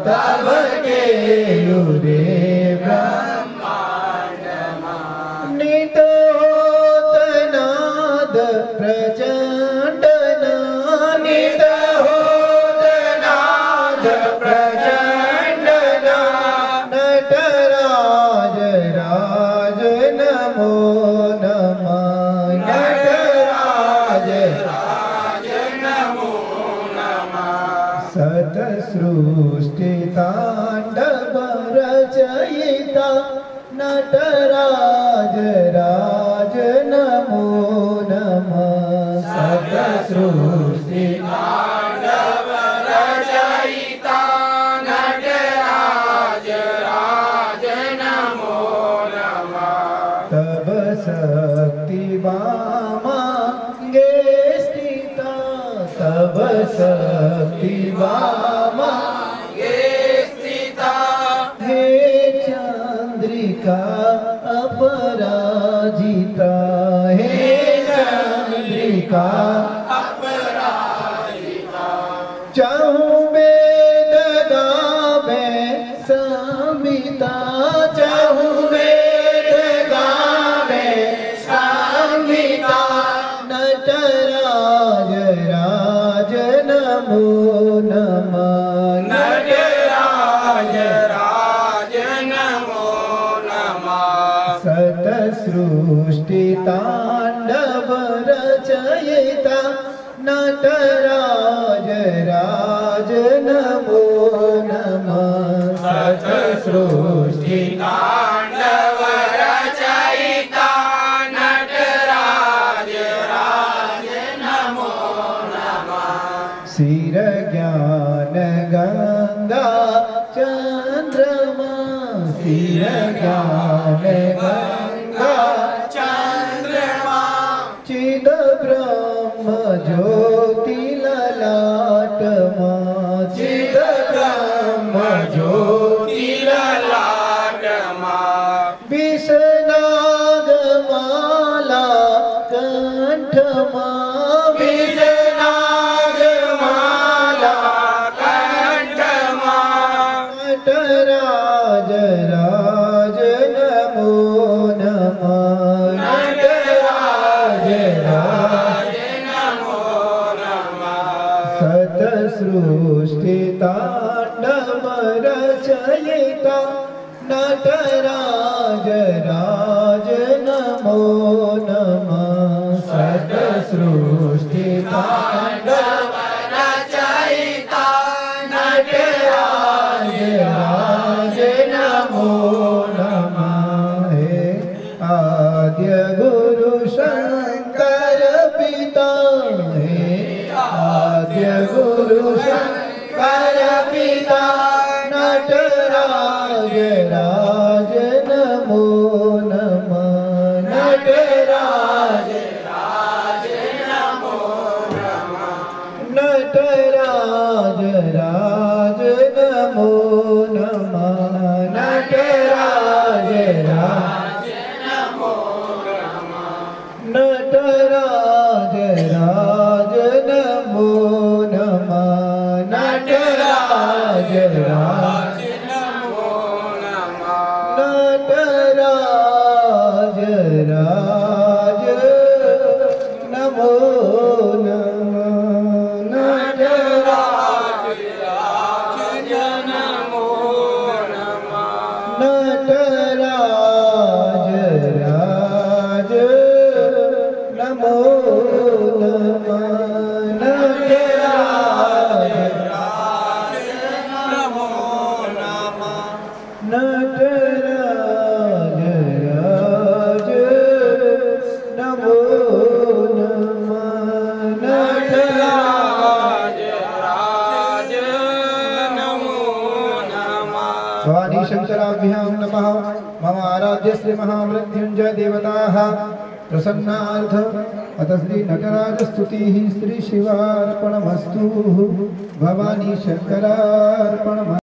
तब केलुरे ब्रह्मांडमा नित होत नाद प्रचंड नित होत नाद प्रचंड नटराज राज नमो नमः नटराज राज नमो नमः सत सृष्टि तांडव रचयिता नटराज राज नमो नमः सत सृष्टि तांडव रचयिता नटराज राज नमो नमः तब शक्ति वामांगे स्थिता तब शक्ति वामांगे स्थिता हे चंद्रिका अपराजिता हे चंद्रिका अपराजिता चाहूं वेद गावे संहिता चाहूं वेद गावे संहिता नटराज राज नमो नमः नटराज राज नमो नमः सत सृष्टि तांडव रचयिता नटराज राज नमो नमः सत सृष्टि तांडव रचयिता नटराज राज नमो नमः सिर ज्ञान गंगा चंद्रमा सिर ज्ञान गंगा चंद्रमा चिद ब्रह्म ज्योति ललाटमा चिद ब्रह्म ज्योति ललाटमा विषनागमाला कंठमा विषनागमाला कंठमा नटराज राज नमो नमः नटराज राज नमो नमः सत सृष्टि तांडव रचयिता नटराज राज नमो नमः सत सृष्टि तांडव रचयिता नटराज राज नमो नमः हे आद्य गुरु शंकर पिता हे आद्य गुरु शंकर पिता नटराज राज नमो नमः नटराज राज नमो नमः नटराज राज नमो नमः नटराज राज नमो नमः नटराज राज नमो नमः नटराज राज नमो नमः नटराज राज नमो नमः नटराज राज नमो नमः नटराज राज नमो नमः नटराज राज नमो नमः नटराज राज नमो नमः नटराज राज नमो नमः भवानी शंकराभ्यां नमः मम आराध्य श्री महामृत्युंजय देवताः प्रसन्नार्थ अत श्री नटराज स्तुतिः श्री शिवार्पणमस्तु भवानी शंकरार्पणमस्तु।